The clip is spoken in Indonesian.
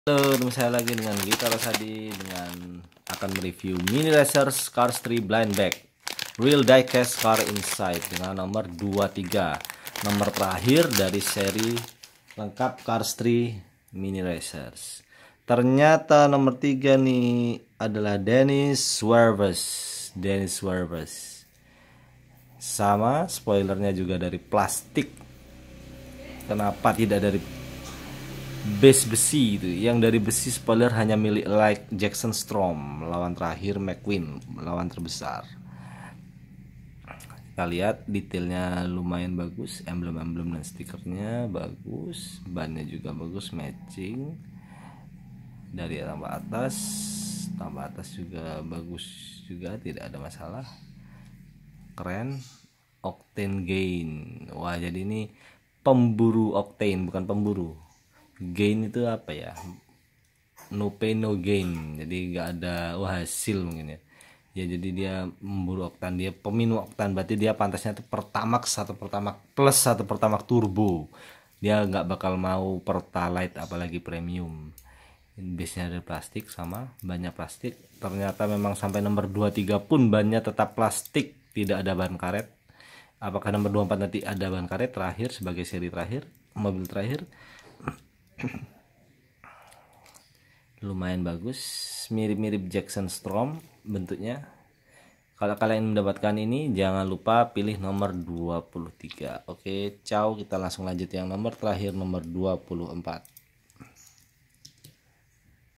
Halo, teman saya lagi dengan Gita Rosadi dengan akan mereview Mini Racer Cars 3 Blind Bag Real Diecast Car Inside dengan nomor 23, nomor terakhir dari seri lengkap Cars 3 Mini Racers. Ternyata nomor 3 nih adalah Dennis Swerves. Sama spoilernya juga dari plastik. Kenapa tidak dari base besi itu? Yang dari besi spoiler hanya milik like Jackson Strom, lawan terakhir McQueen, lawan terbesar. Kita lihat detailnya lumayan bagus, emblem-emblem dan stikernya bagus, bannya juga bagus, matching dari tambah atas juga bagus juga, tidak ada masalah, keren. Octane gain, wah jadi ini pemburu octane, bukan pemburu. Gain itu apa ya, no pain no gain, jadi nggak ada hasil mungkin ya. Jadi dia memburu oktan, dia peminum oktan, berarti dia pantasnya tuh Pertamax atau Pertamax Plus atau Pertamax Turbo. Dia nggak bakal mau Pertalite apalagi premium. Base nya dari plastik, sama bannya plastik. Ternyata memang sampai nomor 23 pun bannya tetap plastik, tidak ada ban karet. Apakah nomor 24 nanti ada ban karet terakhir sebagai seri terakhir, mobil terakhir? Lumayan bagus, mirip-mirip Jackson Strom bentuknya. Kalau kalian mendapatkan ini jangan lupa pilih nomor 23. Oke, ciao, kita langsung lanjut yang nomor terakhir, nomor 24.